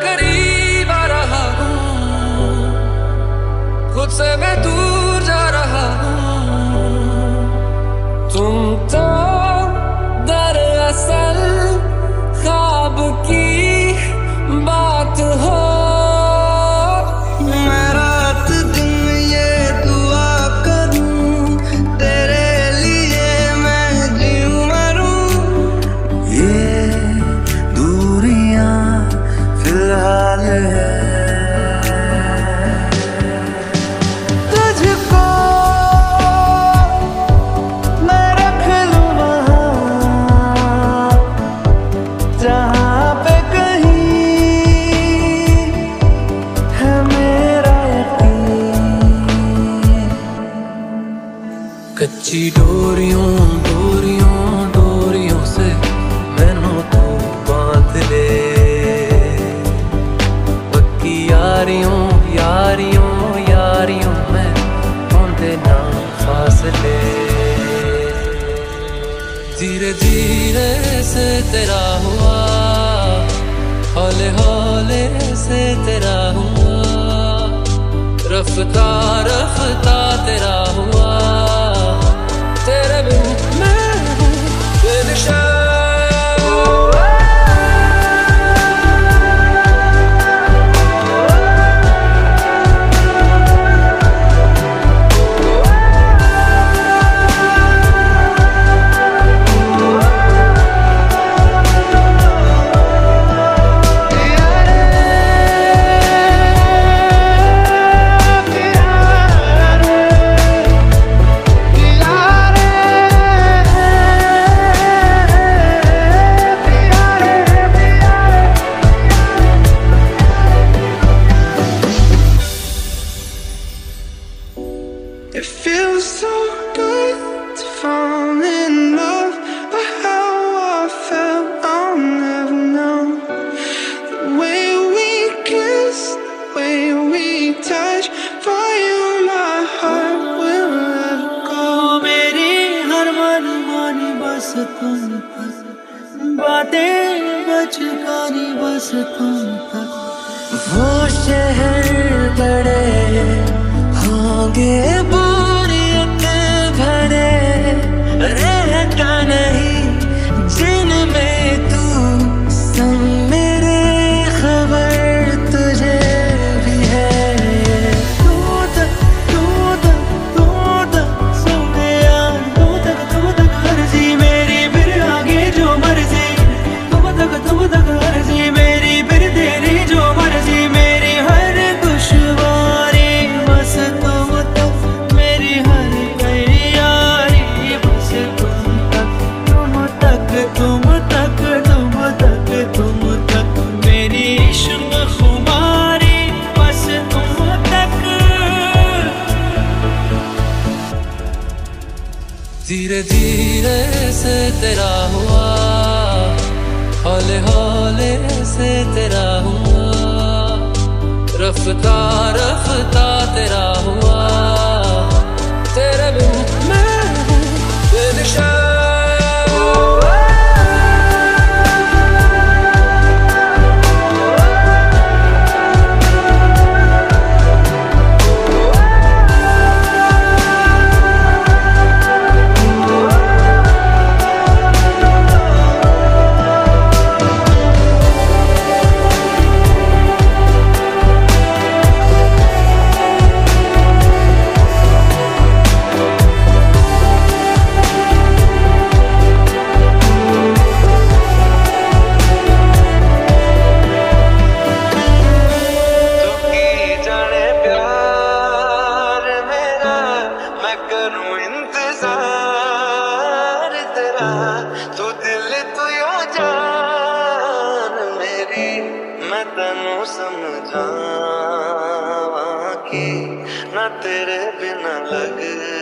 करीब आ रहा हूँ, खुद से मैं दूर जा रहा हूँ। तुम तो दरअसल ख्वाब की बात हो। मैं रात दिन ये दुआ करूं, तेरे लिए मैं जीऊं मरूं। ये दूरियां फिलहाल है, तुझको मैं रख लूं वहां जहां पे कच्ची डोरियों डोरियों डोरियों से मैनू तू बांध ले, पक्की यारियों यारियों यारियों में होंदे ना फासले। धीरे धीरे से तेरा हुआ, हौले हौले से तेरा हुआ, रफ्ता रफ्ता तेरा हुआ। तेरे बिन मैं हूँ Benisha. It feels so good to fall in love, but how I felt I'll never know. The way we kiss, the way we touch, for you my heart will never go. मेरी हर मनमानी बस तुम तक, बातें बचकानी बस तुम तक। वो शहर बड़े होंगे बोरियत भरे, रहता नहीं जिनमें तू संग मेरे, खबर तुझे भी है। तू तक सुने यार, तू तक अर्जी मेरी, फिर आगे जो मर्जी। तुम तक अर्जी मेरी, फिर तेरी जो मर्जी। मेरी हर दुश्वारी बस तुम तक, मेरी हर तैयारी बस तुम तक। तुम तक तुम तक तुम तक तुम तक, मेरी इश्क खुमारी बस तुम तक। धीरे धीरे से तेरा हुआ, हौले हौले से तेरा हुआ, रफ्ता रफ्ता तेरा हुआ। तेरे बिन मैं हूँ बेनिशा। करूं इंतजार तेरा, तू दिल तू यो जान मेरी। मैं तैनू समझावां कि ना तेरे बिना लग